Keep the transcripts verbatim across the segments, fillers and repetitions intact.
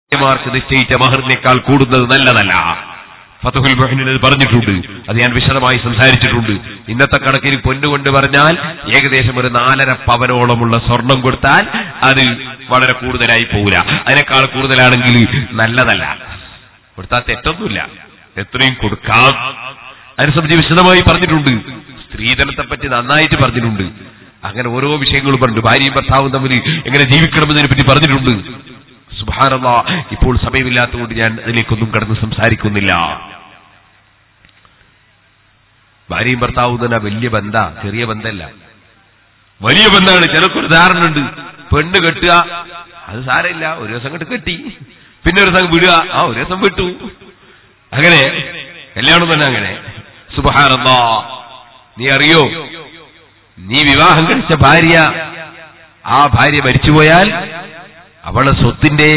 ഭാര്യമാർക്ക് നിശ്ചയിച്ച മഹറിനേക്കാൾ കൂടുന്നത് നല്ലതല്ല. ഫതുഹുൽ മുഈനിൽ പറഞ്ഞിട്ടുണ്ട്. അത് ഞാൻ വിശദമായി സംസാരിച്ചിട്ടുണ്ട്. ഇന്നത്തെ കണക്കിന് പൊന്നുകൊണ്ട് പറഞ്ഞാൽ ഏകദേശം ഒരു നാലര പവനോളമുള്ള സ്വർണം കൊടുത്താൽ അത് വളരെ കൂടുതലായി പോകില്ല. അതിനേക്കാൾ കൂടുതലാണെങ്കിൽ നല്ലതല്ല. കൊടുത്താൽ തെറ്റൊന്നുമില്ല, എത്രയും കൊടുക്കാം. അതിനെ സംബന്ധിച്ച് വിശദമായി പറഞ്ഞിട്ടുണ്ട്. സ്ത്രീധനത്തെ പറ്റി നന്നായിട്ട് പറഞ്ഞിട്ടുണ്ട്. അങ്ങനെ ഓരോ വിഷയങ്ങളും പറഞ്ഞു. ഭാര്യയും ഭർത്താവും തമ്മിൽ എങ്ങനെ ജീവിക്കണമെന്നതിനെ പറ്റി പറഞ്ഞിട്ടുണ്ട്. സുബ്ഹാനല്ലാഹ്, ഇപ്പോൾ സമയമില്ലാത്തതുകൊണ്ട് ഞാൻ അതിലേക്കൊന്നും കടന്ന് സംസാരിക്കുന്നില്ല. ഭാര്യയും ഭർത്താവും തന്നെ വലിയ ബന്ധ, ചെറിയ ബന്ധമല്ല, വലിയ ബന്ധമാണ്. ചിലർക്കൊരു ധാരണ ഉണ്ട്, പെണ്ണ് കെട്ടുക അത് സാരമില്ല, ഒരു ദിവസം കെട്ട് കെട്ടി, പിന്നെ ഒരു ദിവസം വിടുക, ആ ഒരു ദിവസം വിട്ടു, അങ്ങനെ കല്യാണം തന്നെ അങ്ങനെ. സുബ്ഹാനല്ലാഹ്, നീ അറിയോ, നീ വിവാഹം കഴിച്ച ഭാര്യ, ആ ഭാര്യ മരിച്ചുപോയാൽ അവളെ സ്വത്തിന്റെ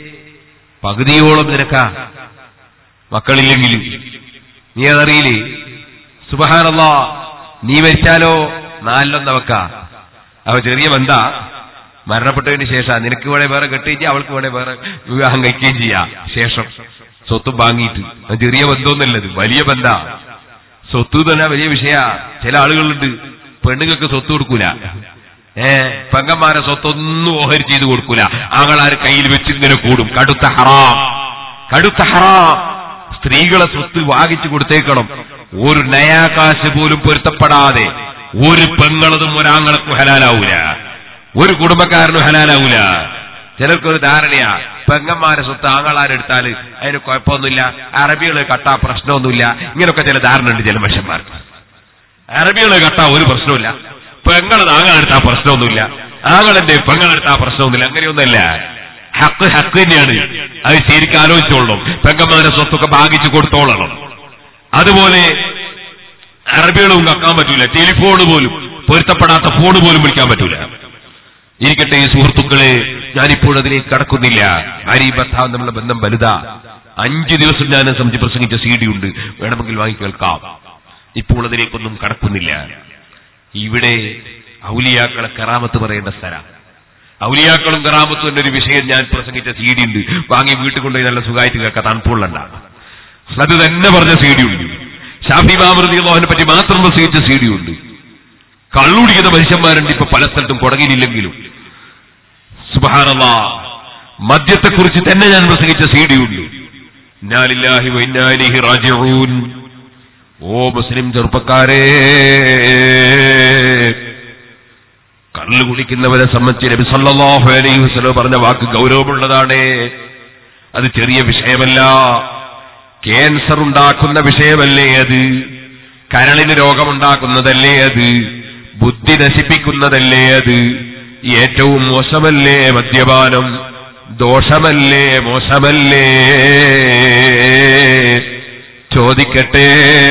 പകുതിയോളം നിനക്കാ, മക്കളില്ലെങ്കിൽ. നീ അതറിയില്ലേ? സുബ്ഹാനല്ലാഹ്, നീ മരിച്ചാലോ നാലിലൊന്നവക്ക. അവ ചെറിയ ബന്ധ, മരണപ്പെട്ടതിന് ശേഷം നിനക്ക് വേണേ വേറെ കെട്ടുകയും ചെയ്യാം, അവൾക്ക് വേണേ വേറെ വിവാഹം കഴിക്കുകയും ചെയ്യാം. ശേഷം സ്വത്തും വാങ്ങിയിട്ട്. അത് ചെറിയ ബന്ധമൊന്നുമല്ലത്, വലിയ ബന്ധ. സ്വത്ത് തന്നെ വലിയ വിഷയ. ചില ആളുകളുണ്ട് പെണ്ണുങ്ങൾക്ക് സ്വത്ത് കൊടുക്കൂല, ഏ പെങ്ങന്മാരെ സ്വത്തൊന്നും ഓഹരി ചെയ്ത് കൊടുക്കൂല, ആങ്ങളാര് കയ്യിൽ വെച്ചിങ്ങനെ കൂടും. കടുത്ത ഹറാം, കടുത്ത ഹറാം. സ്ത്രീകളെ സ്വത്ത് വാങ്ങിച്ചു കൊടുത്തേക്കണം. ഒരു നയാകാശ് പോലും പൊരുത്തപ്പെടാതെ ഒരു പെങ്ങളതും ഒരാങ്ങളക്കും ഹലാലാവൂല, ഒരു കുടുംബക്കാരനും ഹലാലാവൂല. ചിലർക്കൊരു ധാരണയാ, പെങ്ങന്മാരെ സ്വത്ത് ആങ്ങളാരെടുത്താൽ അതിന് കുഴപ്പമൊന്നുമില്ല, അറബികള് കട്ടാ പ്രശ്നമൊന്നുമില്ല. ഇങ്ങനെയൊക്കെ ചില ധാരണ ഉണ്ട് ചില മനുഷ്യന്മാർക്ക്. അറബികള് കട്ടാ ഒരു പ്രശ്നമില്ല, പെങ്ങളത് ആങ്ങളെടുത്താ പ്രശ്നമൊന്നുമില്ല, ആങ്ങളെന്റെ പെങ്ങളെടുത്താ പ്രശ്നമൊന്നുമില്ല. അങ്ങനെയൊന്നുമല്ല. ഹക്ക് ഹക്ക് തന്നെയാണ്. അത് ശരിക്കും ആലോചിച്ചോളണം. പെങ്ങന്മാരെ സ്വത്തൊക്കെ ഭാഗിച്ചു കൊടുത്തോളണം. അതുപോലെ അറബികളും കക്കാൻ പറ്റൂല, ടെലിഫോണ് പോലും, പൊരുത്തപ്പെടാത്ത ഫോണ് പോലും വിളിക്കാൻ പറ്റൂല. ഇരിക്കട്ടെ സുഹൃത്തുക്കളെ, ഞാനിപ്പോൾ അതിലേക്ക് കടക്കുന്നില്ല. ഭാര്യയും ഭർത്താവും തമ്മിലുള്ള ബന്ധം വലുതാ. അഞ്ചു ദിവസം ഞാൻ സംബന്ധിച്ച് പ്രസംഗിച്ച സി ഡി ഉണ്ട്, വേണമെങ്കിൽ വാങ്ങി കേൾക്കാം. ഇപ്പോൾ അതിലേക്കൊന്നും കടക്കുന്നില്ല. ഇവിടെ ഔലിയാക്കളെ കറാമത്ത് പറയേണ്ട സ്ഥലം. ഔലിയാക്കളും കറാമത്തും എന്നൊരു വിഷയം ഞാൻ പ്രസംഗിച്ച സി ഡി ഉണ്ട്, വാങ്ങി വീട്ടിൽ കൊണ്ടുപോയി നല്ല സുഖമായിട്ട് കേൾക്കാം, തണുപ്പുള്ളണ്ട. അത് തന്നെ പറഞ്ഞ സി ഡി ഉണ്ട്. ഷാഫി ഇമാം റളിയല്ലാഹുവിനെ പറ്റി മാത്രം പ്രസംഗിച്ച സി ഡി ഉണ്ട്. കള്ളുടിക്കുന്ന മനുഷ്യന്മാരുണ്ട് ഇപ്പൊ പല സ്ഥലത്തും കുടങ്ങിയില്ലെങ്കിലും. സുബ്ഹാനല്ലാഹ്, മദ്യത്തെക്കുറിച്ച് തന്നെ ഞാൻ പ്രസംഗിച്ച സി ഡി ഉണ്ട്. ഇന്നാ ലില്ലാഹി വ ഇന്നാ ഇലൈഹി റാജിഊൻ. ഓ മുസ്ലിം ചെറുപ്പക്കാരെ, കള്ളു കുടിക്കുന്നവരെ സംബന്ധിച്ച് നബി സല്ലല്ലാഹു അലൈഹി വസല്ലം പറഞ്ഞ വാക്ക് ഗൗരവമുള്ളതാണ്. അത് ചെറിയ വിഷയമല്ല. ക്യാൻസർ ഉണ്ടാക്കുന്ന വിഷയമല്ലേ അത്, കരളിന് രോഗമുണ്ടാക്കുന്നതല്ലേ അത്, ബുദ്ധി നശിപ്പിക്കുന്നതല്ലേ അത്, ഏറ്റവും മോശമല്ലേ മദ്യപാനം, ദോഷമല്ലേ, മോശമല്ലേ? ചോദിക്കട്ടെ,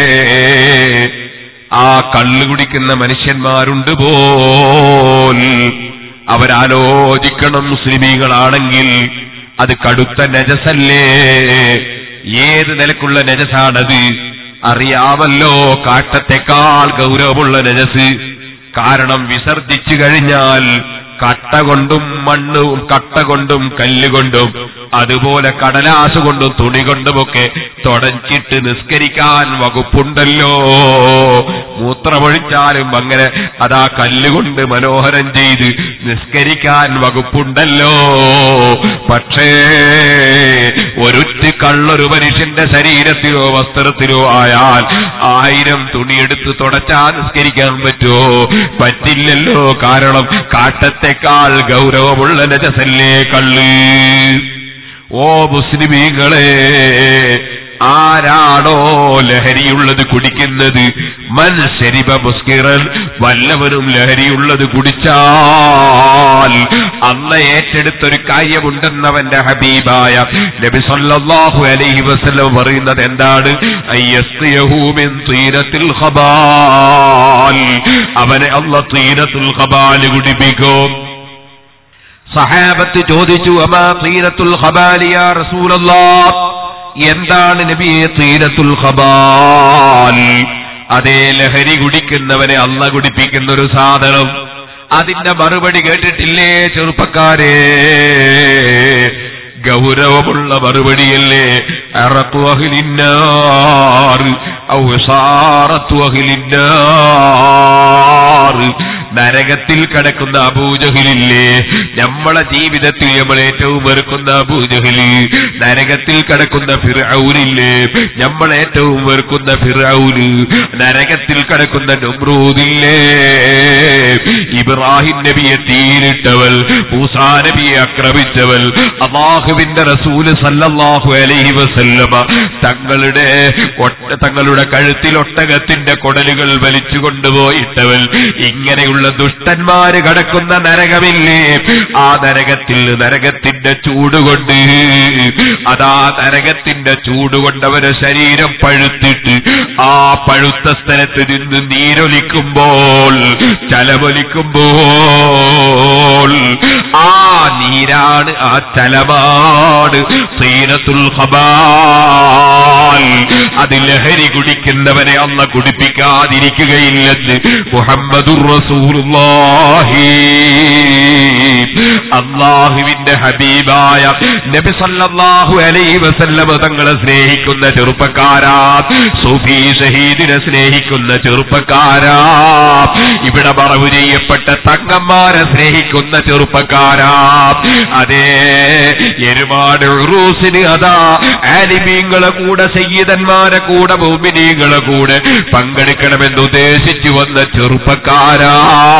ആ കള്ളു കുടിക്കുന്ന മനുഷ്യന്മാരുണ്ട് പോൽ, അവരാലോചിക്കണം. മുസ്ലിമീങ്ങളാണെങ്കിൽ അത് കടുത്ത നജസല്ലേ? ഏത് നിലക്കുള്ള നജസാണത് അറിയാമല്ലോ. കാട്ടത്തെക്കാൾ ഗൗരവമുള്ള നജസ്. കാരണം വിസർജിച്ചു കഴിഞ്ഞാൽ കട്ട കൊണ്ടും മണ്ണും, കട്ട കൊണ്ടും കല്ലുകൊണ്ടും, അതുപോലെ കടലാസ് കൊണ്ടും തുണി കൊണ്ടുമൊക്കെ തുടച്ചിട്ട് നിസ്കരിക്കാൻ വകുപ്പുണ്ടല്ലോ. മൂത്രമൊഴിച്ചാലും അങ്ങനെ അതാ കല്ലുകൊണ്ട് മനോഹരം ചെയ്ത് നിസ്കരിക്കാൻ വകുപ്പുണ്ടല്ലോ. പക്ഷേ ഒരുറ്റ് കള്ളൊരു മനുഷ്യന്റെ ശരീരത്തിലോ വസ്ത്രത്തിലോ ആയാൽ ആയിരം തുണിയെടുത്ത് തുടച്ചാൽ നിസ്കരിക്കാൻ പറ്റുമോ? പറ്റില്ലല്ലോ. കാരണം കാട്ടത്തെക്കാൾ ഗൗരവമുള്ള നജസല്ലേ കള്ള്. ഓ മുസ്ലിമീങ്ങളെ, ആരാണോ ലഹരിയുള്ളത് കുടിക്കുന്നത്, മൻ ശരിബ മുസ്കിറൻ, വല്ലവനും ലഹരിയുള്ളത് കുടിച്ചാൽ അന്ന് ഏറ്റെടുത്തൊരു കാര്യമുണ്ടെന്നവന്റെ ഹബീബായ നബി സല്ലല്ലാഹു അലൈഹി വസല്ലം പറയുന്നത് എന്താണ്? അയ്യസ്തിയഹു മിൻ തീനത്തിൽ ഖബാൽ, അവനെ അല്ലാഹു തീനത്തുൽ ഖബാൽ കുടിപ്പിക്കും. സഹാബത്ത് ചോദിച്ചു, അമാ തീനത്തുൽ ഖബാൽ യാ റസൂലല്ലാഹ്, എന്താണ് നബിയെ തീനത്തുൽ ഖബാൽ? അതേ, ലഹരി കുടിക്കുന്നവനെ അള്ള കുടിപ്പിക്കുന്ന ഒരു സാധനം. അതിന്റെ മറുപടി കേട്ടിട്ടില്ലേ ചെറുപ്പക്കാരെ? ഗൗരവമുള്ള മറുപടിയല്ലേ. അറഖു അഹ്ലിന്നാർ ഔ സാറത്തു അഹ്ലിന്നാർ. നരകത്തിൽ കിടക്കുന്ന അബൂജഹലില്ലേ, നമ്മളെ ജീവിതത്തിൽ നമ്മൾ ഏറ്റവും വെറുക്കുന്ന അബൂജഹല്. നരകത്തിൽ കിടക്കുന്ന ഫിർഔനില്ലേ, നമ്മൾ ഏറ്റവും വെറുക്കുന്ന ഫിർഔന്. നരകത്തിൽ കിടക്കുന്ന നമ്രൂദില്ലേ, ഇബ്രാഹിം നബിയെ തീയിലിട്ടവൾ, മൂസാ നബിയെ ആക്രമിച്ചവൾ, അല്ലാഹുവിന്റെ റസൂല് സല്ലല്ലാഹു അലൈഹി വസല്ലമ തങ്ങളുടെ തങ്ങളുടെ കഴുത്തിൽ ഒട്ടകത്തിന്റെ കൊടലുകൾ വലിച്ചു കൊണ്ടുപോയിട്ടവൾ. ഇങ്ങനെയുള്ള ദുഷ്ടന്മാര് കടക്കുന്ന നരകമില്ലേ, ആ നരകത്തിൽ നരകത്തിന്റെ ചൂടുകൊണ്ട്, അതാ നരകത്തിന്റെ ചൂടുകൊണ്ട് അവരുടെ ശരീരം പഴുത്തിട്ട് ആ പഴുത്ത സ്ഥലത്ത് നിന്ന് നീരൊലിക്കുമ്പോൾ, ചലമൊലിക്കുമ്പോൾ ആ നീരാണ്, ആ ചലമാണ് സീനത്തുൽ ഖബാൽ. അത് ലഹരി കുടിക്കുന്നവനെ അല്ലാഹു കുടിപ്പിക്കാതിരിക്കുകയില്ലെന്ന് മുഹമ്മദുർ റസൂലുള്ളാഹി. അല്ലാഹുവിന്റെ ഹബീബായ നബി സല്ലല്ലാഹു അലൈഹി വസല്ലം തങ്ങളെ സ്നേഹിക്കുന്ന ചെറുപ്പക്കാരാ, സൂഫി ഷഹീദിനെ സ്നേഹിക്കുന്ന ചെറുപ്പക്കാരാ, ഇവിടെ മറവു ചെയ്യപ്പെട്ട തങ്ങന്മാരെ സ്നേഹിക്കുന്ന ചെറുപ്പക്കാരാ, അതേ ഒരുപാട് ഉറൂസിന് അതാ ആലിമീങ്ങളെ കൂടെ സയ്യിദന്മാരെ കൂടെ മുഅ്മിനീങ്ങളെ കൂടെ പങ്കെടുക്കണമെന്ന് ഉദ്ദേശിച്ചു വന്ന ചെറുപ്പക്കാരാ,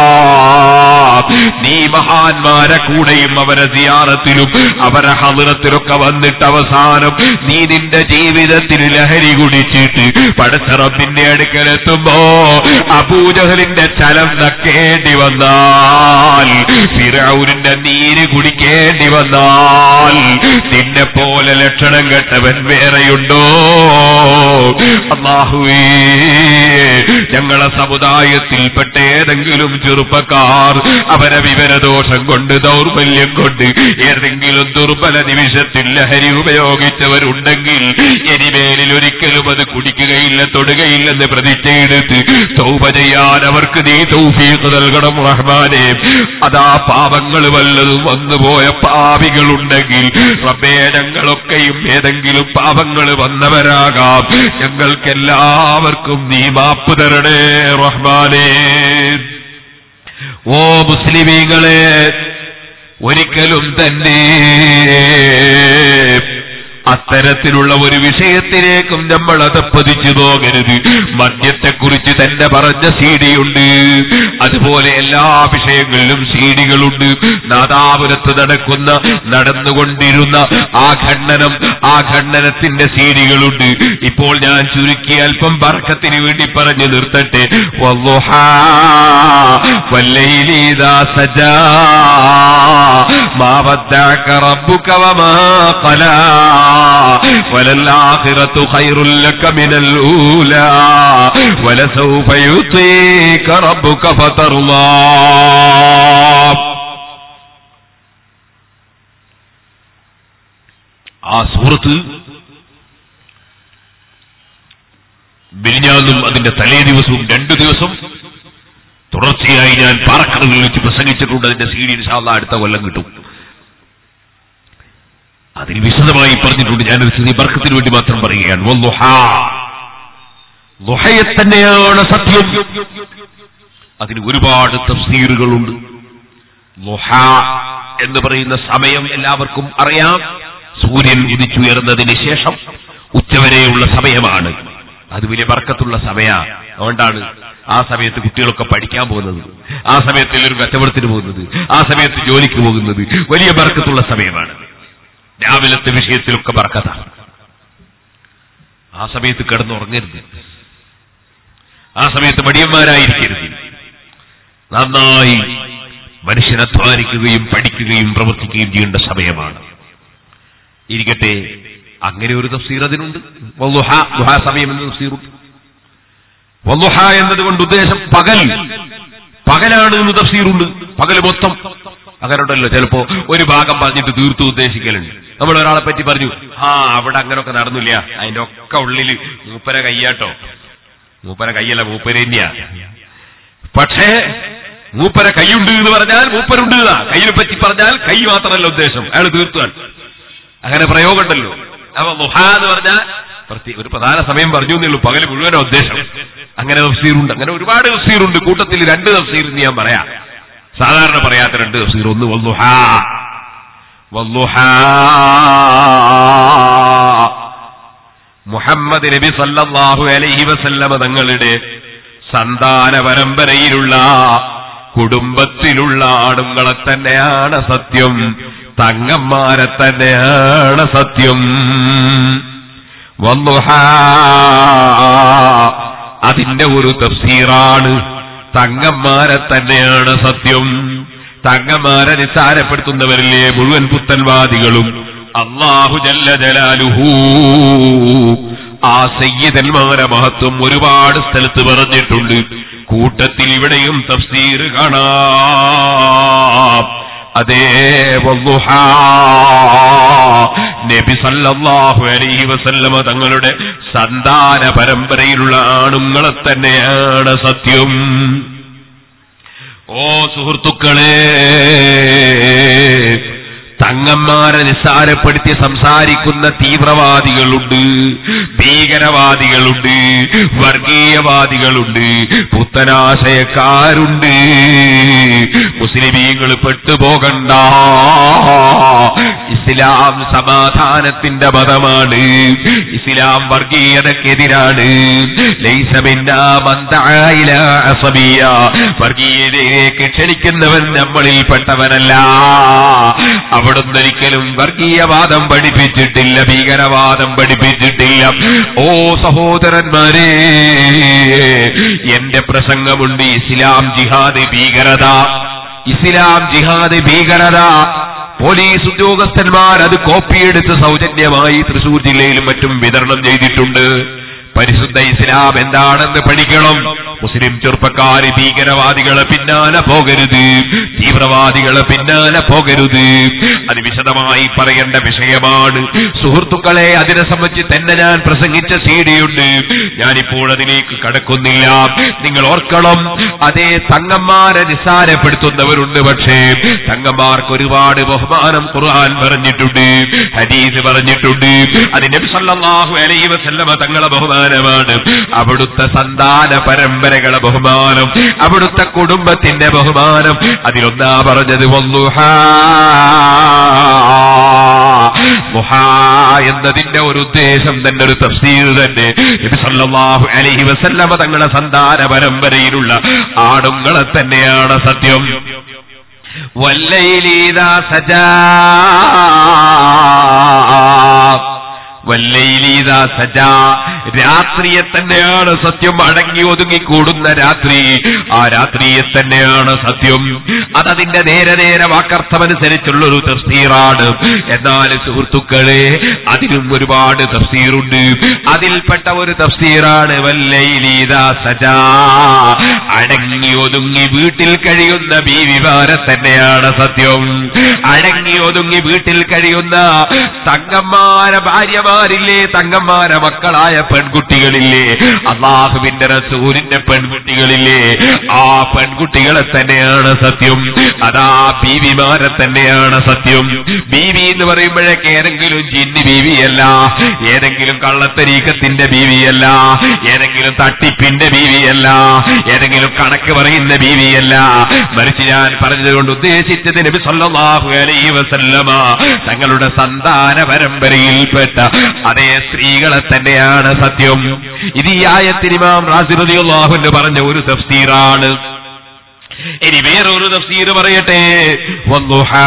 നീ മഹാന്മാരെ കൂടെയും അവരെ സിയാറത്തിലും അവരെ ഹദ്റത്തിലൊക്കെ വന്നിട്ട് അവസാനം നീ നിന്റെ ജീവിതത്തിൽ ലഹരി കുടിച്ചിട്ട് പടച്ച റബ്ബിന്റെ അടുക്കലെത്തുമ്പോ അബൂജഹലിന്റെ ചലം നക്കേണ്ടി വന്നാൽ, ഫിർഔനിന്റെ നീര് കുടിക്കേണ്ടി വന്നാൽ, നിന്നെ പോലെ ലക്ഷണം കെട്ടവൻ വേറെയുണ്ടോ? അല്ലാഹുവേ, ഞങ്ങളെ സമുദായത്തിൽപ്പെട്ട ഏതെങ്കിലും ചെറുപ്പക്കാർ അവരെ വിവരദോഷം കൊണ്ട്, ദൗർബല്യം കൊണ്ട് ഏതെങ്കിലും ദുർബല നിമിഷത്തിൽ ലഹരി ഉപയോഗിച്ചവരുണ്ടെങ്കിൽ ഇനിമേലിൽ ഒരിക്കലും അത് കുടിക്കുകയില്ല, തൊടുകയില്ലെന്ന് പ്രതിജ്ഞയെടുത്ത് തൗബ ചെയ്യാൻ അവർക്ക് നീ തൗഫീഖ് നൽകണം റഹ്മാനേ. അതാ പാപങ്ങൾ വല്ലതും വന്നുപോയ പാപികളുണ്ടെങ്കിൽ റബ്ബേ, ഞങ്ങളൊക്കെയും ഏതെങ്കിലും പാപങ്ങൾ വന്നവരാകാം, ഞങ്ങൾക്കെല്ലാവർക്കും നീ മാപ്പ് തരണേ റഹ്മാനേ. ഓ മുസ്ലിമീങ്ങളെ, ഒരിക്കലും തന്നെ അത്തരത്തിലുള്ള ഒരു വിഷയത്തിലേക്കും നമ്മൾ അതപ്പതിച്ചു പോകരുത്. മദ്യത്തെക്കുറിച്ച് തന്നെ പറഞ്ഞ സീഡിയുണ്ട്, അതുപോലെ എല്ലാ വിഷയങ്ങളിലും സീഡികളുണ്ട്. നാദാപുരത്ത് നടക്കുന്ന നടന്നുകൊണ്ടിരുന്ന ആ ഖണ്ഡനം, ആ ഖണ്ഡനത്തിന്റെ സീഡികളുണ്ട്. ഇപ്പോൾ ഞാൻ ചുരുക്കി അല്പം ബർക്കത്തിന് വേണ്ടി പറഞ്ഞു നിർത്തട്ടെ. വദ്ദുഹാ വല്ലൈലി ഇദാ സജാ മാ വദ്ദഅക റബ്ബുക വമാ ഖലാ വലൽആഖിറതു ഖൈറുൽ ലക മിനൽ ഊലാ വലസൗഫ യുതീക റബ്ബുക ഫതർളാ. ആ സൂറത്ത് മിനിഞ്ഞാന്നും അതിന്റെ തലേ ദിവസവും രണ്ടു ദിവസം തുടർച്ചയായി ഞാൻ പാറക്കടവിൽ വെച്ച് പ്രസംഗിച്ചിട്ടുണ്ട്. അതിന്റെ സി ഡി ഇൻഷാ അല്ലാഹ് അടുത്ത കൊല്ലം കിട്ടും. അതിന് വിശദമായി പറഞ്ഞിട്ടുണ്ട്. ഞാനൊരു ചെറിയ ബർക്കത്തിന് വേണ്ടി മാത്രം പറയുകയാണ്. വദ്ദുഹാ, ദുഹയെ തന്നെയാണ് സത്യം. അതിന് ഒരുപാട് തഫ്സീറുകളുണ്ട്. ദുഹ എന്ന് പറയുന്ന സമയം എല്ലാവർക്കും അറിയാം. സൂര്യൻ ഉദിച്ചുയർന്നതിന് ശേഷം ഉച്ചവരെയുള്ള സമയമാണ്. അത് വലിയ ബർക്കത്തുള്ള സമയമാണ്. അതുകൊണ്ടാണ് ആ സമയത്ത് കുട്ടികളൊക്കെ പഠിക്കാൻ പോകുന്നത്, ആ സമയത്ത് എല്ലാവരും കച്ചവടത്തിന് പോകുന്നത്, ആ സമയത്ത് ജോലിക്ക് പോകുന്നത്. വലിയ ബർക്കത്തുള്ള സമയമാണ്. രാവിലത്തെ വിഷയത്തിലൊക്കെ ബർക്കത്താണ്. ആ സമയത്ത് കിടന്നുറങ്ങരുത്, ആ സമയത്ത് മടിയന്മാരായിരിക്കരുത്. നന്നായി മനുഷ്യൻ അധ്വാനിക്കുകയും പഠിക്കുകയും പ്രവർത്തിക്കുകയും ചെയ്യേണ്ട സമയമാണ്. ഇരിക്കട്ടെ, അങ്ങനെ ഒരു തഫ്സീർ അതിനുണ്ട്. വദ്ദുഹാ, ദുഹാ സമയം എന്ന തഫ്സീറുണ്ട്. വദ്ദുഹാ എന്നതുകൊണ്ട് ഉദ്ദേശം പകൽ, പകലാണ് എന്ന് തഫ്സീറുണ്ട്. പകൽ മൊത്തം അങ്ങനെയുണ്ടല്ലോ. ചിലപ്പോ ഒരു ഭാഗം പറഞ്ഞിട്ട് തീർത്തു ഉദ്ദേശിക്കലുണ്ട്. നമ്മൾ ഒരാളെ പറ്റി പറഞ്ഞു, ആ അവിടെ അങ്ങനെയൊക്കെ നടന്നില്ല, അതിന്റെ ഒക്കെ ഉള്ളില് മൂപ്പര കയ്യാട്ടോ. മൂപ്പര കയ്യല്ല, മൂപ്പര തന്നെയാ. പക്ഷേ മൂപ്പര കൈയുണ്ട് എന്ന് പറഞ്ഞാൽ മൂപ്പരുണ്ട്. കയ്യിനെ പറ്റി പറഞ്ഞാൽ കൈ മാത്രമല്ല ഉദ്ദേശം, അയാൾ തീർത്തുകയാണ്. അങ്ങനെ പ്രയോഗമുണ്ടല്ലോ. അപ്പൊ ളുഹ എന്ന് പറഞ്ഞാൽ പ്രത്യേക ഒരു പ്രധാന സമയം പറഞ്ഞു എന്നുള്ളൂ, പകല് മുഴുവൻ ഉദ്ദേശം. അങ്ങനെ തഫ്സീറുണ്ട്, അങ്ങനെ ഒരുപാട് തഫ്സീറുണ്ട്. കൂട്ടത്തിൽ രണ്ട് തഫ്സീർ എന്ന് ഞാൻ പറയാം, സാധാരണ പറയാത്ത രണ്ട് തഫ്സീർ. ഒന്ന് വല്ലുഹ, വല്ലുഹ മുഹമ്മദ് നബി സല്ലല്ലാഹു അലൈഹി വസല്ലമ തങ്ങളുടെ സന്താന പരമ്പരയിലുള്ള കുടുംബത്തിലുള്ള ആടുങ്ങളെ തന്നെയാണ് സത്യം, തങ്ങന്മാരെ തന്നെയാണ് സത്യം. വല്ലുഹ അതിന്റെ ഒരു തഫ്സീറാണ്, തങ്ങന്മാരെ തന്നെയാണ് സത്യം. തങ്ങന്മാരെ നിസ്സാരപ്പെടുത്തുന്നവരിലെ മുഴുവൻ പുത്തൻവാദികളും അല്ലാഹു ജല്ല ജലാലുഹു ആ സയ്യിദന്മാരെ മഹത്വം ഒരുപാട് സ്ഥലത്ത് പറഞ്ഞിട്ടുണ്ട്. കൂട്ടത്തിൽ ഇവിടെയും തഫ്സീർ കാണാം. അതേ വല്ലുഹ നബി സല്ലല്ലാഹു അലൈഹി വസല്ലമ തങ്ങളുടെ സന്താന പരമ്പരയിലുള്ള ആണുങ്ങളെ തന്നെയാണ് സത്യം. ഓ സുഹൃത്തുക്കളെ, തങ്ങന്മാരെ നിസ്സാരപ്പെടുത്തി സംസാരിക്കുന്ന തീവ്രവാദികളുണ്ട്, ഭീകരവാദികളുണ്ട്, വർഗീയവാദികളുണ്ട്, പുത്തനാശയക്കാരുണ്ട്. മുസ്ലിമീങ്ങൾ പെട്ടുപോകണ്ട. ഇസ്ലാം സമാധാനത്തിന്റെ മതമാണ്. ഇസ്ലാം വർഗീയതക്കെതിരാണ്. ലൈസ മിന്നാ മൻ ദഅ ഇലാ അസബിയ, വർഗീയതയിലേക്ക് ക്ഷണിക്കുന്നവൻ നമ്മളിൽ പെട്ടവനല്ല. അവിടുന്ന് ഒരിക്കലും വർഗീയവാദം പഠിപ്പിച്ചിട്ടില്ല, ഭീകരവാദം പഠിപ്പിച്ചിട്ടില്ല. ഓ സഹോദരന്മാരെ, എന്റെ പ്രസംഗമുണ്ട് ഇസ്ലാം ജിഹാദ് ഭീകരത, ഇസ്ലാം ജിഹാദ് ഭീകരത. പോലീസ് ഉദ്യോഗസ്ഥന്മാർ അത് കോപ്പിയെടുത്ത് സൗജന്യമായി തൃശൂർ ജില്ലയിലും മറ്റും വിതരണം ചെയ്തിട്ടുണ്ട്. പരിശുദ്ധ ഇസ്ലാം എന്താണെന്ന് പഠിക്കണം. മുസ്ലിം ചെറുപ്പക്കാര് ഭീകരവാദികളെ പിന്നാലെ പോകരുത്, തീവ്രവാദികളെ പിന്നാലെ പോകരുത്. അത് വിശദമായി പറയേണ്ട വിഷയമാണ് സുഹൃത്തുക്കളെ. അതിനെ സംബന്ധിച്ച് തന്നെ ഞാൻ പ്രസംഗിച്ച സീഡിയുണ്ട്, ഞാനിപ്പോൾ അതിലേക്ക് കടക്കുന്നില്ല. നിങ്ങൾ ഓർക്കണം, അതേ തങ്ങന്മാരെ നിസ്സാരപ്പെടുത്തുന്നവരുണ്ട്. പക്ഷേ തങ്ങന്മാർക്ക് ഒരുപാട് ബഹുമാനം ഖുർആൻ പറഞ്ഞിട്ടുണ്ട്, ഹദീസ് പറഞ്ഞിട്ടുണ്ട്. അത് നബി സല്ലല്ലാഹു അലൈഹി വസല്ലമ തങ്ങളെ ബഹുമാനമാണ്. അവിടുത്തെ സന്താന പരമ്പര ബഹുമാനം, അവിടുത്തെ കുടുംബത്തിന്റെ ബഹുമാനം. അതിലൊന്നാ പറഞ്ഞത് വല്ലുഹ. ളുഹാ എന്നതിന്റെ ഒരു ഉദ്ദേശം തന്നെ, ഒരു തഫ്സീർ തന്നെ. നബി സല്ലല്ലാഹു അലൈഹി വസല്ലമ തങ്ങളുടെ സന്താന പരമ്പരയിലുള്ള ആടുങ്ങളെ തന്നെയാണ് സത്യം. വല്ലൈലി ഇദാ സജാ, വല്ലൈലി ഇദാ സജാ, രാത്രിയെ തന്നെയാണ് സത്യം. അടങ്ങി ഒതുങ്ങി കൂടുന്ന രാത്രി, ആ രാത്രിയെ തന്നെയാണ് സത്യം. അതതിന്റെ നേരെ നേരെ വാക്കർത്ഥമനുസരിച്ചുള്ളൊരു തഫ്സീറാണ്. എന്നാൽ സുഹൃത്തുക്കളെ, അതിനും ഒരുപാട് തഫ്സീറുണ്ട്. അതിൽപ്പെട്ട ഒരു തഫ്സീറാണ് വല്ലൈലി ഇദാ സജാ, അടങ്ങി ഒതുങ്ങി വീട്ടിൽ കഴിയുന്ന ബീവിമാരെ തന്നെയാണ് സത്യം. അടങ്ങി ഒതുങ്ങി വീട്ടിൽ കഴിയുന്ന തങ്ങന്മാരെ ഭാര്യമാരില്ലേ, തങ്ങന്മാരെ മക്കളായ പെൺകുട്ടികളില്ലേ, അല്ലാഹുവിന്റെ റസൂലിന്റെ പെൺകുട്ടികളില്ലേ, ആ പെൺകുട്ടികളെ തന്നെയാണ് സത്യം. അതാ ബീവിമാരെ തന്നെയാണ് സത്യം. ബീവി എന്ന് പറയുമ്പോഴേക്ക് ഏതെങ്കിലും ജിന്നി ബീവിയല്ല, ഏതെങ്കിലും കള്ളത്തരീക്കത്തിന്റെ ബീവിയല്ല, ഏതെങ്കിലും തട്ടിപ്പിന്റെ ബീവിയല്ല, ഏതെങ്കിലും കണക്ക് പറയുന്ന ബീവിയല്ല. മറിച്ച് ഞാൻ പറഞ്ഞതുകൊണ്ട് ഉദ്ദേശിച്ചത് നബി സല്ലല്ലാഹു അലൈഹി വസല്ലമ തങ്ങളുടെ സന്താന പരമ്പരയിൽപ്പെട്ട അതേ സ്ത്രീകളെ തന്നെയാണ് സത്യം. ഇത് ഈ ആയത്തിന് ഇമാം റാസി റളിയല്ലാഹു അൻഹു പറഞ്ഞ ഒരു തഫ്സീറാണ്. ഇനി വേറൊരു തഫ്സീർ പറയട്ടെ. വല്ലുഹാ,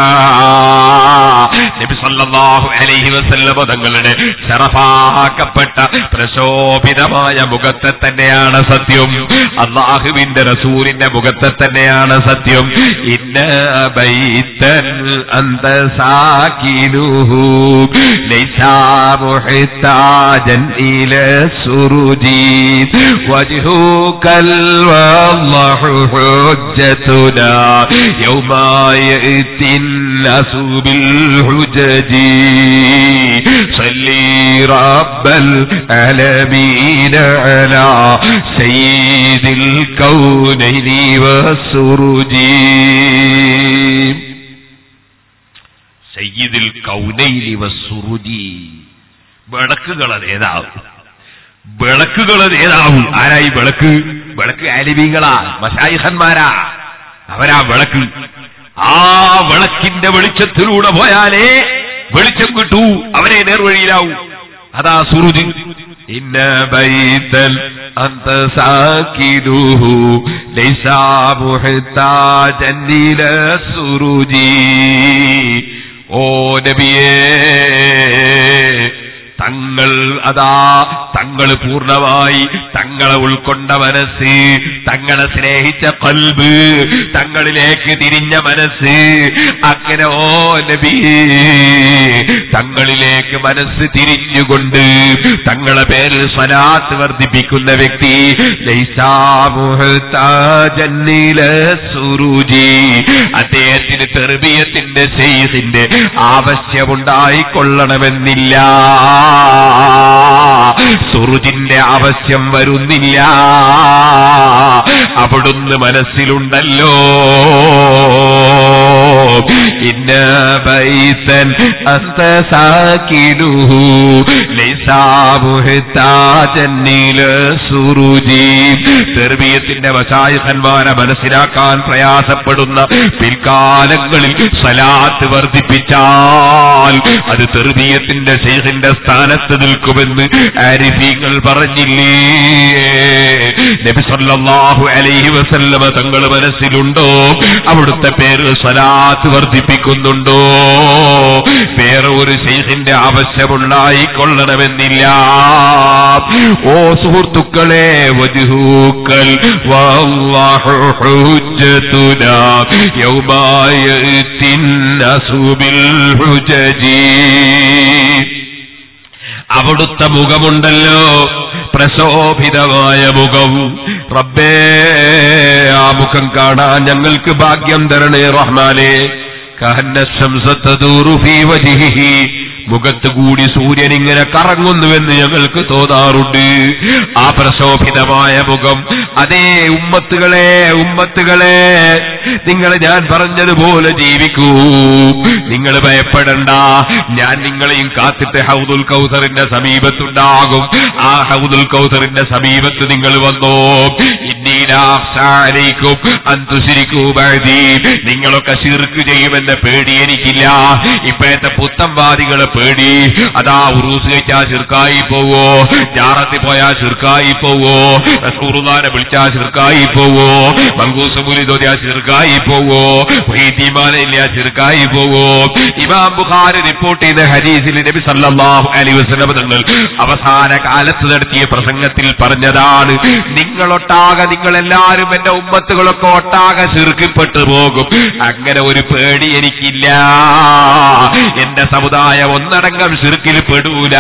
നബി സല്ലല്ലാഹു അലൈഹി വസല്ലം തങ്ങളുടെ ശറഫാക്കപ്പെട്ട പ്രശോഭിതമായ മുഖത്തെ തന്നെയാണ് സത്യം. അല്ലാഹുവിന്റെ റസൂലിന്റെ മുഖത്തെ തന്നെയാണ് സത്യം. ഇന്ന ബൈതൻ അന്ത സാകിനുഹു ലൈസ മുഹ്താജൻ ഇല സുറുജി വജ്ഹുകൽ വല്ലാഹു حجتنا يوم يأتي الناس بالحجج صلي رب العالمين على سيد الكونين والسرج. സയ്യിദുൽ കൗനൈനി വസ്സുറുജി, വിളക്കുകളെ നേതാവ്, വിളക്കുകളെ നേതാവ്. ആരായി വിളക്ക്? വിളക്ക് ആലിമീങ്ങളാ, മശായിഖന്മാരാ, അവരാ വിളക്ക്. ആ വിളക്കിന്റെ വെളിച്ചത്തിലൂടെ പോയാലേ വെളിച്ചം കിട്ടൂ, അവരെ നേർവഴിയിലാവൂ. അതാ സുറുജ്. ഇന്ന ബൈതൻ അന്ത സാകിനുഹു ലൈസ മുഹ്താജൻ ഇല സുറുജി. ഓ നബിയേ, തങ്ങൾ അതാ തങ്ങൾ പൂർണ്ണമായി തങ്ങളെ ഉൾക്കൊണ്ട മനസ്സ്, തങ്ങളെ സ്നേഹിച്ച ഖൽബ്, തങ്ങളിലേക്ക് തിരിഞ്ഞ മനസ്സ്, അങ്ങനെ ഓ നബിയേ തങ്ങളിലേക്ക് മനസ്സ് തിരിഞ്ഞുകൊണ്ട് തങ്ങളെ പേരിൽ സ്വലാത്ത് വർദ്ധിപ്പിക്കുന്ന വ്യക്തി ലൈസാ മുഹ്താജൻ ഇല സുറുജി, അദ്ദേഹത്തിന് തർബിയത്തിന്റെ ശൈഖിന്റെ ആവശ്യമുണ്ടായിക്കൊള്ളണമെന്നില്ല, സുറുജിന്റെ ആവശ്യം വരുന്നില്ല. അവിടുന്ന് മനസ്സിലുണ്ടല്ലോ. ഇന്ന ബൈതൻ അന്ത സാകിനുഹു ലൈസ മുഹ്താജൻ ഇല സുറുജി. തർബിയത്തിന്റെ മശായിഖന്മാരെ മനസ്സിലാക്കാൻ പ്രയാസപ്പെടുന്ന പിൽക്കാലങ്ങളിൽ സലാത്ത് വർദ്ധിപ്പിച്ചാൽ അത് തർബിയത്തിന്റെ ശൈഖിന്റെ സ്ഥാനത്ത് നിൽക്കുമെന്ന് ആരിഫീങ്ങൾ പറഞ്ഞില്ലേ? നബി സല്ലല്ലാഹു അലൈഹി വസല്ലമ തങ്ങൾ മനസ്സിലുണ്ടോ? അവിടുത്തെ പേര് സ്വലാത്ത് വർദ്ധിപ്പിക്കുന്നുണ്ടോ? വേറെ ഒരു ശൈഖിന്റെ ആവശ്യമുണ്ടായിക്കൊള്ളണമെന്നില്ല. ഓ സുഹൃത്തുക്കളെ, വജ്ഹുക്കൽ വല്ലാഹു ഹുജ്ജതുനാ യൗമ യഅ്തിൻ നാസു ബിൽ ഹുജജി. അവിടുത്തെ മുഖമുണ്ടല്ലോ, പ്രശോഭിതമായ മുഖം. റബ്ബേ, ആ മുഖം കാണാൻ ഞങ്ങൾക്ക് ഭാഗ്യം തരണേ റഹ്മാനേ. കഅന്ന ശംസ തദൂറു ഫീ വജ്ഹിഹി, മുഖത്ത് കൂടി സൂര്യൻ ഇങ്ങനെ കറങ്ങുന്നുവെന്ന് ഞങ്ങൾക്ക് തോന്നാറുണ്ട്. ആ പ്രശോഭിതമായ മുഖം. അതേ ഉമ്മത്തുകളെ, ഉമ്മത്തുകളെ, നിങ്ങൾ ഞാൻ പറഞ്ഞതുപോലെ ജീവിക്കൂ. നിങ്ങൾ ഭയപ്പെടണ്ട, ഞാൻ നിങ്ങളെയും കാത്തിട്ട് ഹൗദുൽ കൗസറിന്റെ സമീപത്തുണ്ടാകും. ആ ഹൗദുൽ കൗസറിന്റെ സമീപത്ത് നിങ്ങൾ വന്നോ. ഇന്നീനാക്കും അന്തുശിരിക്കൂ ബഅദി, നിങ്ങളൊക്കെ ശിർക്ക് ചെയ്യുമെന്ന പേടി എനിക്കില്ല. ഇപ്പോഴത്തെ പുത്തംവാദികളെ പേടി. അതാ ഉറൂസ് കഴിച്ചാൽ ശിർക്കായി പോവോ, ജാറത്തിൽ പോയാൽ ശിർക്കായി പോവോ, റസൂലുള്ളാഹിനെ വിളിച്ചാൽ ശിർക്കായി പോവോ, മങ്കൂസ് മുലി തോന്നിയാൽ ശിർക്കായി പോവോ, ഈമാനില്ല ശിർക്കായി പോവോ. ഇമാം ബുഖാരി റിപ്പോർട്ട് ചെയ്ത ഹദീസിൽ നബി സല്ലല്ലാഹു അലൈഹി വസല്ലം തങ്ങൾ അവസാന കാലത്ത് നടത്തിയ പ്രസംഗത്തിൽ പറഞ്ഞതാണ്, നിങ്ങളൊട്ടാകെ, നിങ്ങളെല്ലാവരും എന്റെ ഉമ്മത്തുകളൊക്കെ ഒട്ടാകെ ശിർക്കിപ്പെട്ടു പോകും. അങ്ങനെ ഒരു പേടി എനിക്കില്ല. എന്റെ സമുദായം ഒന്നടങ്കം ശിർക്കിൽ പെടൂല.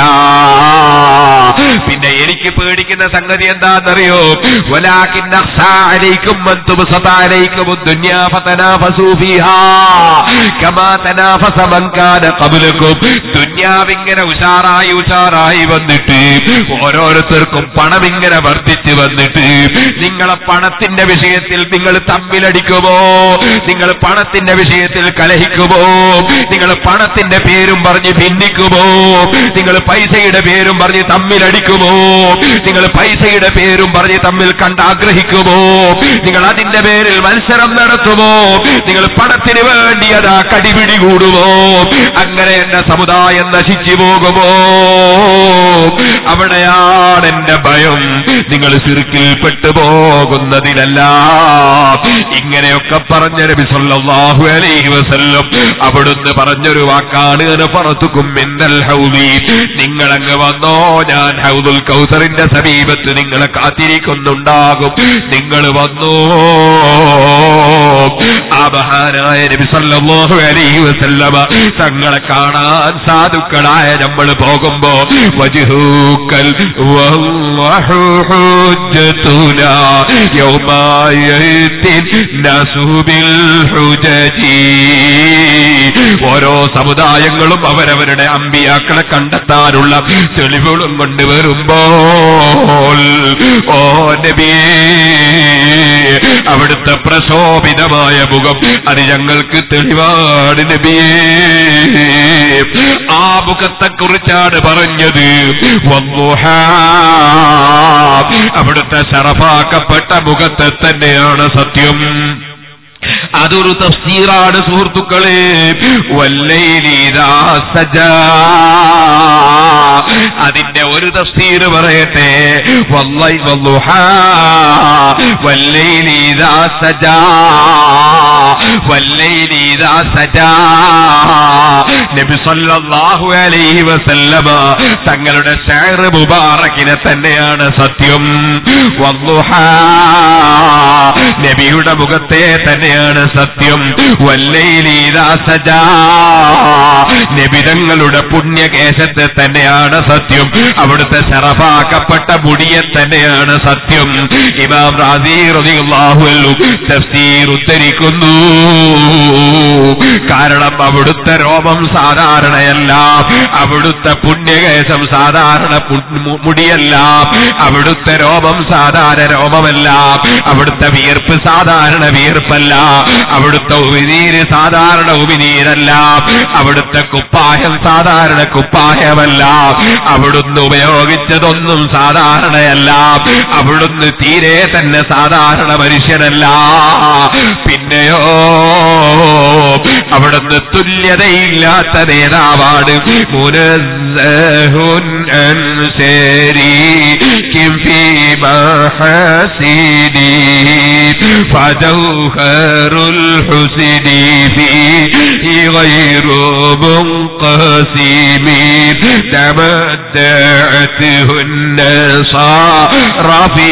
പിന്നെ എനിക്ക് പേടിക്കുന്ന സംഗതി എന്താണെന്നറിയോ? വലാകിൻ അഖ്സാ അലൈക്കും മൻ തുബ്സത അലൈക്കും ദുനിയാ ഫതനാഫസൂ ഫീഹാ കമാ തനാഫസ മൻ കാന ഖബ്ലകും. ദുനിയാവിങ്ങനെ ഉഷാറായി ഉഷാറായി വന്നിട്ട് ഓരോരുത്തർക്കും പണം ഇങ്ങനെ വർദ്ധിച്ചു വന്നിട്ട് നിങ്ങളെ പണത്തിന്റെ വിഷയത്തിൽ നിങ്ങൾ തമ്മിലടിക്കുമോ? നിങ്ങൾ പണത്തിന്റെ വിഷയത്തിൽ കലഹിക്കുമോ? നിങ്ങൾ പണത്തിന്റെ പേരും പറഞ്ഞ് ഭിന്നിക്കുമോ? നിങ്ങൾ പൈസയുടെ പേരും പറഞ്ഞ് തമ്മിലടിക്കുമോ? നിങ്ങൾ പൈസയുടെ പേരും പറഞ്ഞ് തമ്മിൽ കണ്ടാഗ്രഹിക്കുമോ? നിങ്ങൾ അതിന്റെ പേരിൽ മത്സരം നടത്തുമോ? നിങ്ങൾ പണത്തിന് വേണ്ടി അതാ കടിപിടി കൂടുമോ? അങ്ങനെ എന്റെ സമുദായം നശിച്ചു പോകുമോ? അവിടെയാണ് എന്റെ ഭയം. നിങ്ങൾ ശിർക്കിൽ പെട്ടുപോകുന്നതിലല്ല. ഇങ്ങനെയൊക്കെ പറഞ്ഞ നബി സല്ലല്ലാഹു അലൈഹി വസല്ലം അവിടുന്ന് പറഞ്ഞൊരു വാക്കാണ്, ഫറതുക്കും മിനൽ ഹൗദി, നിങ്ങളങ്ങ് വന്നോ, ഞാൻ ഹൗദുൽ കൗസറിന്റെ സമീപത്ത് നിങ്ങളെ കാത്തിരിക്കുന്നുണ്ടാകും. നിങ്ങൾ വന്നോ. ആ മഹാനായ നബി സല്ലല്ലാഹു അലൈഹി വസല്ലമ തങ്ങളെ കാണാൻ സാധുക്കളായ നമ്മൾ പോകുമ്പോ വജ്ഹുക്കൽ വല്ലാഹു ഹുജ്ജതുനാ യൗമയതിൻ നസുബിൽ ഹുജജി. ഓരോ സമുദായങ്ങളും അവരവരുടെ അമ്പിയാക്കളെ കണ്ടെത്താനുള്ള തെളിവുകളും കൊണ്ടുവരുമ്പോൾ ഓ നബിയേ അവിടുത്തെ പ്രശോഭിതമായ മുഖം അത് ഞങ്ങൾക്ക് തെളിവാണ് നബിയേ. ആ മുഖത്തെ കുറിച്ചാണ് പറഞ്ഞത് വദ്ദുഹാ. അവിടുത്തെ ശറഫാക്കപ്പെട്ട മുഖത്തെ തന്നെയാണ് സത്യം. അതൊരു തഫ്സീറാണ് സുഹൃത്തുക്കളെ. വല്ലൈലി ഇദാ സജാ, അതിന്റെ ഒരു തഫ്സീർ പറയട്ടെ. വല്ലൈലി വദ്ദുഹാ വല്ലൈലി ഇദാ സജാ വല്ലൈലി ഇദാ സജാ. നബി സല്ലല്ലാഹു അലൈഹി വസല്ലമ തങ്ങളുടെ ശഅർ മുബാറകിനെ തന്നെയാണ് സത്യം. വദ്ദുഹാ നബിയുടെ മുഖത്തെ തന്നെയാണ് സത്യം. വല്ലൈലി ഇദാ സജാ നബി തങ്ങളുടെ പുണ്യകേശത്തെ തന്നെയാണ് സത്യം. അവിടുത്തെ ശറഫാക്കപ്പെട്ട മുടിയെ തന്നെയാണ് സത്യം. ഇമാം റാസി റളിയല്ലാഹു അൻഹു തഫ്സീർ ഉദ്ധരിക്കുന്നു. കാരണം അവിടുത്തെ രോമം സാധാരണയല്ല, അവിടുത്തെ പുണ്യകേശം സാധാരണ മുടിയല്ല, അവിടുത്തെ രോമം സാധാരണ രോമമല്ല, അവിടുത്തെ വിയർപ്പ് സാധാരണ വിയർപ്പല്ല, അവിടുത്തെ ഉമിനീര് സാധാരണ ഉമിനീരല്ല, അവിടുത്തെ കുപ്പായം സാധാരണ കുപ്പായമല്ല, അവിടുന്ന് ഉപയോഗിച്ചതൊന്നും സാധാരണയല്ല, അവിടുന്ന് തീരെ തന്നെ സാധാരണ മനുഷ്യനല്ല. പിന്നെയോ അവിടുന്ന് തുല്യതയില്ലാത്ത നേതാവാണ്. മുനസ്സഹുൻ അൻ ശരീകിൻ ഫീ മഹസിനി ഫജൗഹറുൽ ഹുസ്നി ഫീഹി ഗൈറു മുൻഖസിമി തമദ്ദഅത്ഹു النصارى في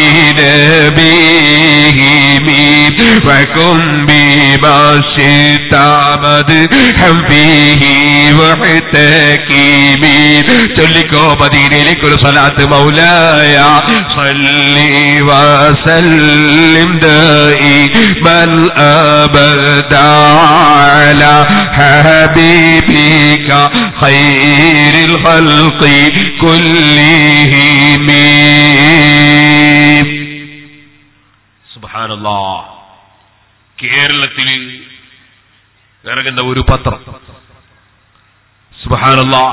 نبيهم وكن بما شئت مدحا فيه واحتكمي. ചൊല്ലിക്കോ മദീനയിലേക്കൊരു സ്വലാത്ത്. മൗലായ صلي وسلم دائما أبدا على حبيبك خير الخلق كلهم. സുബ്ഹാനല്ലാഹ്. കേരളത്തിൽ ഇറങ്ങുന്ന ഒരു പത്രം, സുബ്ഹാനല്ലാഹ്,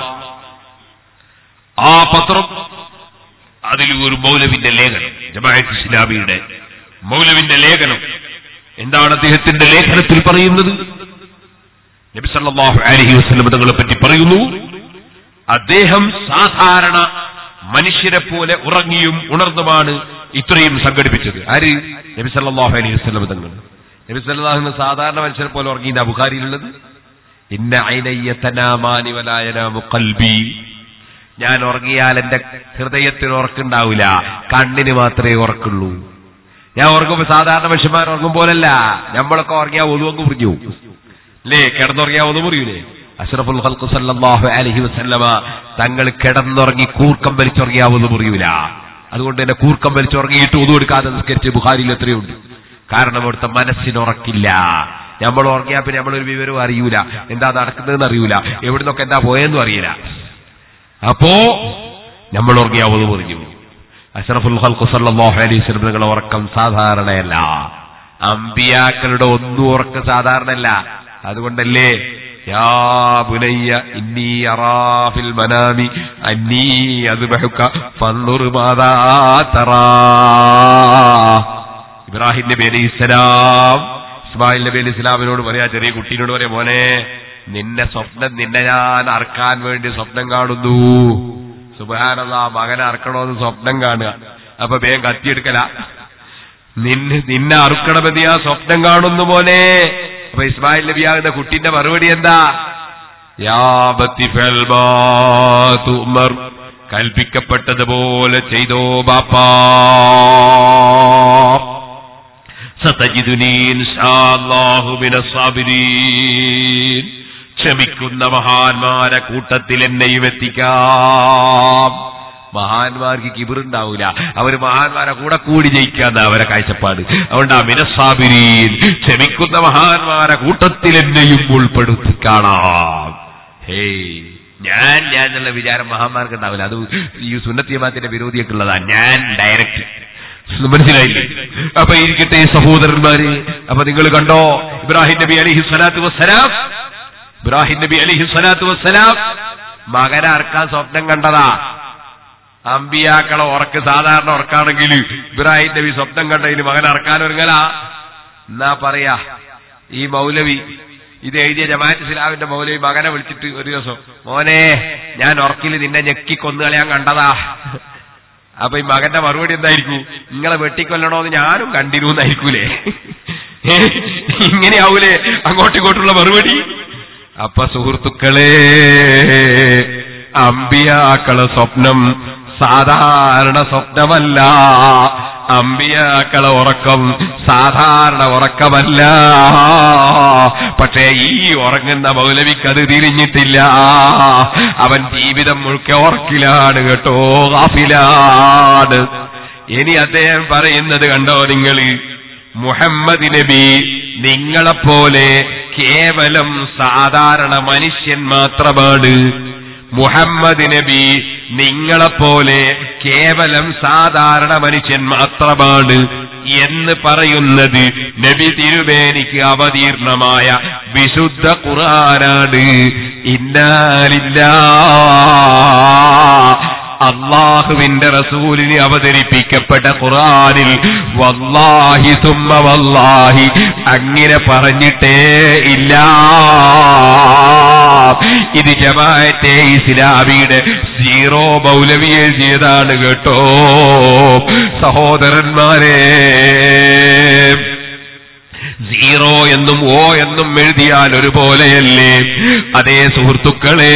ആ പത്രം അതിൽ ഒരു മൗലവിന്റെ ലേഖനം, ജമാഅത്ത് ഇസ്ലാമിയുടെ മൗലവിന്റെ ലേഖനം. എന്താണ് അദ്ദേഹത്തിന്റെ ലേഖനത്തിൽ പറയുന്നത്? നബി സല്ലല്ലാഹു അലൈഹി വസല്ലം തങ്ങളെ പറ്റി പറയുന്നു, അദ്ദേഹം സാധാരണ മനുഷ്യരെ പോലെ ഉറങ്ങിയും ഉണർന്നുമാണ് ഇത്രയും സംഘടിപ്പിച്ചത്. ആര്? നബി സല്ലല്ലാഹു അലൈഹി വസല്ലം തങ്ങൾ. നബി സല്ലല്ലാഹു അലൈഹി വസല്ലം സാധാരണ മനുഷ്യരെ പോലെ ഉറങ്ങിയ ബുഖാരിയിലുള്ളത് ഇന്ന ഐനയ്യ തനാമാനി വലാ യനാമു ഖൽബി. ഞാൻ ഉറങ്ങിയാൽ എന്റെ ഹൃദയത്തിന് ഉറക്കുണ്ടാവില്ല, കണ്ണിന് മാത്രമേ ഉറക്കുള്ളൂ. ഞാൻ ഉറങ്ങുമ്പോൾ സാധാരണ മനുഷ്യന്മാർ ഉറങ്ങും പോലല്ല. നമ്മളൊക്കെ ഉറങ്ങിയാൽ ഒതുവങ്ങ് മുറിഞ്ഞു അല്ലേ? കിടന്നുറങ്ങിയാൽ ഒതു മുറിയൂലേ? അഷ്റഫുൽ ഖൽഖ് സല്ലല്ലാഹു അലൈഹി വസല്ലമ തങ്ങൾ കിടന്നുറങ്ങി കൂർക്കം വലിച്ചുറങ്ങിയാൽ ഒതു മുറിയൂല. അതുകൊണ്ട് തന്നെ കൂർക്കം വലിച്ചുറങ്ങിയിട്ട് ഒതു എടുക്കാതെ നിസ്കരിച്ച് ബുഖാരിയിൽ എത്രയുണ്ട്. കാരണം അവിടുത്തെ മനസ്സിനുറക്കില്ല. നമ്മൾ ഉറങ്ങിയാൽ പിന്നെ നമ്മളൊരു വിവരവും അറിയൂല, എന്താ നടക്കുന്നതെന്ന് അറിയൂല, എവിടുന്നൊക്കെ എന്താ പോയെന്നും അറിയില്ല. അപ്പോ നമ്മൾ ഉറങ്ങിയാൽ ഒതു മുറിഞ്ഞു. അഷ്റഫുൽ ഖൽഖ് സല്ലല്ലാഹു അലൈഹി വസല്ലം തങ്ങളുടെ ഉറക്കം സാധാരണയല്ല. അമ്പിയാക്കളുടെ ഒന്നും ഉറക്കം സാധാരണയല്ല. അതുകൊണ്ടല്ലേ യാ ബുനയ്യ ഇന്നി അറാ ഫിൽ മനാമി അന്നീ അദ്ബഹുക ഫൻദുർ മാദാ തറാ. ഇബ്രാഹിം നബി അലൈഹിസ്സലാം ഇസ്മായിൽ നബി അലൈഹിസ്സലാമിനോട് പറയാ, ചെറിയ കുട്ടീനോട് പറയാ, മോനെ നിന്നെ സ്വപ്നം നിന്നെ ഞാൻ അറക്കാൻ വേണ്ടി സ്വപ്നം കാണുന്നു. സുബ്ഹാനല്ലാഹ്, മകനെ അറക്കണമെന്ന് സ്വപ്നം കാണുക. അപ്പൊ വേഗം കത്തിയെടുക്കല. നിന്നെ നിന്നെ അറുക്കണമെന്ന് ഞാൻ സ്വപ്നം കാണുന്നു മോനെ. അപ്പൊ ഇസ്മായിൽ നബിയാകുന്ന കുട്ടിന്റെ മറുപടി എന്താ? യാ ബത്തി ഫൽ മാ തുമർ, കൽപ്പിക്കപ്പെട്ടതുപോലെ ചെയ്തോ ബാപ്പാ. സതജിദുനി ഇൻഷാഅല്ലാഹു മിനസ് സാബിരീൻ, ക്ഷമിക്കുന്ന മഹാന്മാരെ കൂട്ടത്തിൽ എന്നെയും എത്തിക്കാം. മഹാന്മാർക്ക് കിബിറുണ്ടാവൂല, അവര് മഹാന്മാരെ കൂടെ കൂടി ജയിക്കാന്ന അവരെ കാഴ്ചപ്പാട്. അതുകൊണ്ട് മിനസ്സാബിരീൻ, ക്ഷമിക്കുന്ന മഹാന്മാരെ കൂട്ടത്തിൽ എന്നെയും ഉൾപ്പെടുത്തി കാണാം. ഹേയ്, ഞാൻ ഞാൻ എന്നുള്ള വിചാരം മഹാന്മാർക്ക് ഉണ്ടാവില്ല. അത് ഈ സുന്നത്ത് ജമാഅത്തിന്റെ വിരോധിയൊക്കെ ഉള്ളതാ. ഞാൻ ഡയറക്റ്റ്, മനസ്സിലായില്ലേ? അപ്പൊ ഇരിക്കട്ടെ സഹോദരന്മാര്. അപ്പൊ നിങ്ങൾ കണ്ടോ, ഇബ്രാഹിം നബി അലൈഹി സ്വലാത്തു വസ്സലാം ഇബ്രാഹിം നബി അലൈഹി സ്വലാത്തു വസ്സലാം മകനെ അറക്കാൻ സ്വപ്നം കണ്ടതാ. അമ്പിയാക്കളെ ഉറക്ക് സാധാരണ ഉറക്കാണെങ്കിൽ ഇബ്രാഹിം നബി സ്വപ്നം കണ്ടതിന് മകൻ അറക്കാൻ ഒരുങ്ങല. എന്നാ പറയാ, ഈ മൗലവി ഇത് എഴുതിയ ജമാഅത്ത് ഇസ്ലാമിന്റെ മൗലവി മകനെ വിളിച്ചിട്ട് ഒരു ദിവസം, മോനെ ഞാൻ ഉറക്കിൽ നിന്നെ ഞെക്കി കൊന്നുകളയാൻ കണ്ടതാ. അപ്പൊ ഈ മകന്റെ മറുപടി എന്തായിരിക്കും? നിങ്ങളെ വെട്ടിക്കൊല്ലണോന്ന് ഞാനും കണ്ടിരുന്നായിരിക്കൂലേ? ഇങ്ങനെയാവൂലേ അങ്ങോട്ടും ഇങ്ങോട്ടുള്ള മറുപടി? അപ്പൊ സുഹൃത്തുക്കളെ, അമ്പിയാക്കളെ സ്വപ്നം സാധാരണ സ്വപ്നമല്ല, അമ്പിയാക്കളെ ഉറക്കം സാധാരണ ഉറക്കമല്ല. പക്ഷേ ഈ ഉറങ്ങുന്ന മൗലവിക്കത് തിരിഞ്ഞിട്ടില്ല. അവൻ ജീവിതം മുഴുക്കെ ഉറക്കിലാണ് കേട്ടോ, ഗാഫിലാണ്. ഇനി അദ്ദേഹം പറയുന്നത് കണ്ടോ നിങ്ങൾ, മുഹമ്മദ് നബി നിങ്ങളെപ്പോലെ കേവലം സാധാരണ മനുഷ്യൻ മാത്രമാണ്. മുഹമ്മദ് നബി നിങ്ങളെപ്പോലെ കേവലം സാധാരണ മനുഷ്യൻ മാത്രമാണ് എന്ന് പറയുന്നത് നബി തിരുമേനിക്ക് അവതീർണമായ വിശുദ്ധ ഖുർആനാണ്. ഇന്നാ ലില്ലാഹ്, അള്ളാഹുവിന്റെ റസൂലിന് അവതരിപ്പിക്കപ്പെട്ട ഖുർആനിൽ വല്ലാഹി സുമ്മ വല്ലാഹി അങ്ങനെ പറഞ്ഞിട്ടേ ഇല്ല. ഇത് ജമാഅത്തെ ഇസ്ലാമിയുടെ സീറോ മൗലവി എഴുതിയതാണ് കേട്ടോ സഹോദരന്മാരെ. സീറോ എന്നും ഓ എന്നും എഴുതിയാൽ ഒരുപോലെയല്ലേ? അതേ സുഹൃത്തുക്കളെ,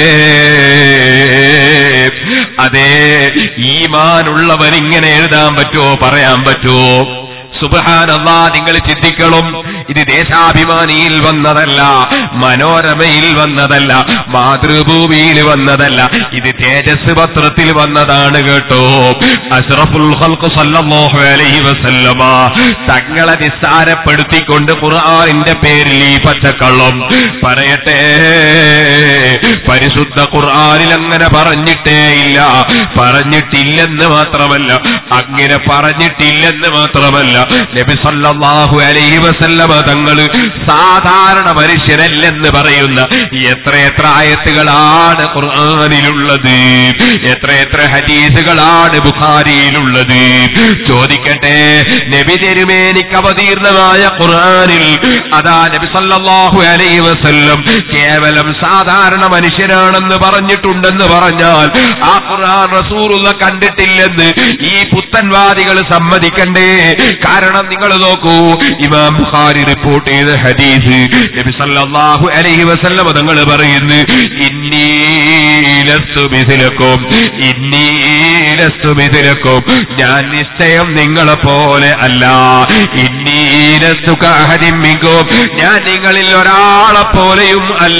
അതേ ഈമാനുള്ളവരിങ്ങനെ എഴുതാൻ പറ്റുമോ, പറയാൻ പറ്റുമോ? സുബ്ഹാനല്ലാഹ്, നിങ്ങൾ ചിന്തിക്കണം. ഇത് ദേശാഭിമാനിയിൽ വന്നതല്ല, മനോരമയിൽ വന്നതല്ല, മാതൃഭൂമിയിൽ വന്നതല്ല, ഇത് തേജസ് പത്രത്തിൽ വന്നതാണ് കേട്ടോ. അഷ്റഫുൽ ഖൽഖ് സല്ലല്ലാഹു അലൈഹി വസല്ലമ തങ്ങളെ നിസ്സാരപ്പെടുത്തിക്കൊണ്ട് ഖുർആനിന്റെ പേരിൽ ഈ പച്ചക്കള്ളം പറയട്ടെ. പരിശുദ്ധ ഖുർആനിൽ അങ്ങനെ പറഞ്ഞിട്ടേ ഇല്ല. പറഞ്ഞിട്ടില്ലെന്ന് മാത്രമല്ല, അങ്ങനെ പറഞ്ഞിട്ടില്ലെന്ന് മാത്രമല്ല, നബി സല്ലല്ലാഹു അലൈഹി വസല്ലമ തങ്ങൾ സാധാരണ മനുഷ്യരല്ലെന്ന് പറയുന്ന എത്രയെത്ര ആയത്തുകളാണ് ഖുർആനിലുള്ളത്, എത്രയെത്ര ഹദീസുകളാണ് ബുഖാരിയിലുള്ളത്. ചോദിക്കട്ടെ, നബി തിരുമേനിക്ക് അവതീർണമായ ഖുർആനിൽ അതാ നബി സല്ലല്ലാഹു അലൈഹി വസല്ലം കേവലം സാധാരണ മനുഷ്യനാണെന്ന് പറഞ്ഞിട്ടുണ്ടെന്ന് പറഞ്ഞാൽ ആ ഖുർആൻ റസൂലുള്ള കണ്ടിട്ടില്ലെന്ന് ഈ പുത്തൻവാദികൾ സമ്മതിക്കണ്ടേ? കാരണം നിങ്ങൾ നോക്കൂ, ഇമാം ബുഖാരി റിപ്പോർട്ട് ചെയ്ത ഹദീസ് നബി സല്ലല്ലാഹു അലൈഹി വസല്ലം തങ്ങൾ പറയുന്നു, ഇന്നീ ലസ്തു മിസ്ലക്കും, ഇന്നീ ലസ്തു മിസ്ലക്കും, ഞാൻ നിശ്ചയം നിങ്ങളെ പോലെ അല്ല. ഇന്നീ ലസ്തു കഅഹദിൻ മിൻകും, ഞാൻ നിങ്ങളിൽ ഒരാളെ പോലെയും അല്ല.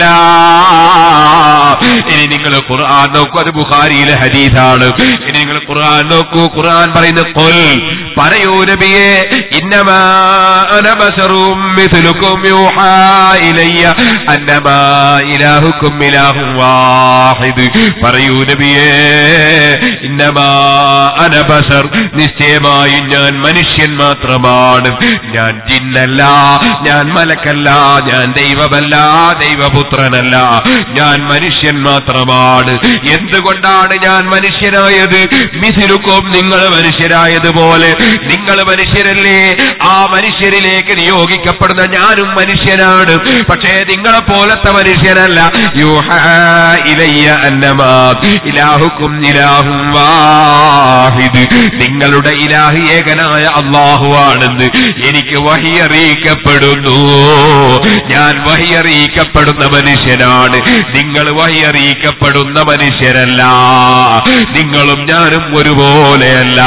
ഇനി നിങ്ങൾ ഖുർആൻ നോക്കൂ, അത് ബുഖാരിയിലെ ഹദീസാണ്. ഇനി നിങ്ങൾ ഖുർആൻ നോക്കൂ, ഖുർആൻ പറയുന്നത് ഖുൽ, പറയൂ നബിയേ, ഇന്നമാ അന ബശറും മിസ്ലുക്കും യൂഹാ ഇലയ്യ അന്നമാ ഇലാഹുക്കും ഇലാഹുൻ വാഹിദ്. പറയൂ നബിയേ, ഇന്നമാ അന ബശർ, നിശ്ചയമായും ഞാൻ മനുഷ്യൻ മാത്രമാണ്. ഞാൻ ജിന്നല്ല, ഞാൻ മലക്കല്ല, ഞാൻ ദൈവമല്ല, ദൈവപുത്രനല്ല, ഞാൻ മനുഷ്യൻ മാത്രമാണ്. എന്തുകൊണ്ടാണ് ഞാൻ മനുഷ്യനായത്? മിസ്ലുക്കും, നിങ്ങൾ മനുഷ്യരായതുപോലെ. നിങ്ങൾ മനുഷ്യരല്ലേ? ആ മനുഷ്യരിലേക്ക് നിയോഗിക്കപ്പെടുന്ന ഞാനും മനുഷ്യനാണ്. പക്ഷേ നിങ്ങളെ പോലത്തെ മനുഷ്യനല്ല. യൂഹാ ഇലയ്യ അന്നമാ ഇലാഹുക്കും ഇലാഹുൻ വാഹിദ്, നിങ്ങളുടെ ഇലാഹ് ഏകനായ അല്ലാഹു ആണെന്ന് എനിക്ക് വഹി അറിയിക്കപ്പെടുന്നു. ഞാൻ വഹി അറിയിക്കപ്പെടുന്ന മനുഷ്യനാണ്, നിങ്ങൾ വഹി അറിയിക്കപ്പെടുന്ന മനുഷ്യരല്ല. നിങ്ങളും ഞാനും ഒരുപോലെയല്ല.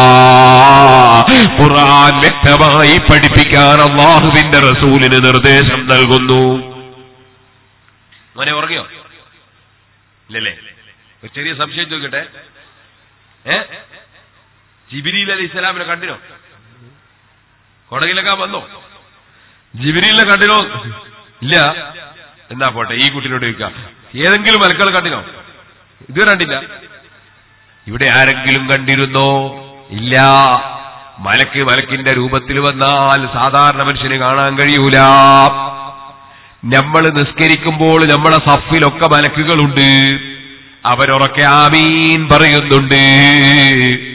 ഖുർആൻ വ്യക്തമായി പഠിപ്പിക്കാൻ അല്ലാഹുവിന്റെ റസൂലിന് നിർദ്ദേശം നൽകുന്നു. മോനെ ഉറങ്ങിയോ? ഇല്ലല്ലേ? ഒരു ചെറിയ സംശയം ചോദിക്കട്ടെ. ഏ ജിബ്രീൽ അലൈഹി ഇസ്ലാമിനെ കണ്ടിനോ? കൊടകിലൊക്കെ വന്നോ? ജിബ്രീലിനെ കണ്ടിനോ? ഇല്ല. എന്നാ പോട്ടെ, ഈ കുട്ടിനോട് ചോദിക്കാം, ഏതെങ്കിലും മലക്കൾ കണ്ടിനോ? ഇത് കണ്ടില്ല. ഇവിടെ ആരെങ്കിലും കണ്ടിരുന്നോ? ഇല്ല. മലക്ക് മലക്കിന്റെ രൂപത്തിൽ വന്നാൽ സാധാരണ മനുഷ്യന് കാണാൻ കഴിയൂല. നമ്മൾ നിസ്കരിക്കുമ്പോൾ നമ്മളെ സഫിലൊക്കെ മലക്കുകളുണ്ട്, അവരൊക്കെ ആമീൻ പറയുന്നുണ്ട്.